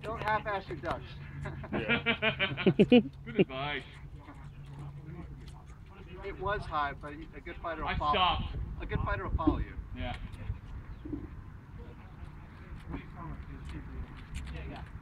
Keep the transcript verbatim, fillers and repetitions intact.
Don't half-ass your ducks. Good advice. It was high, but a good fighter will I follow. stopped. A good fighter will follow you. Yeah. Yeah, yeah.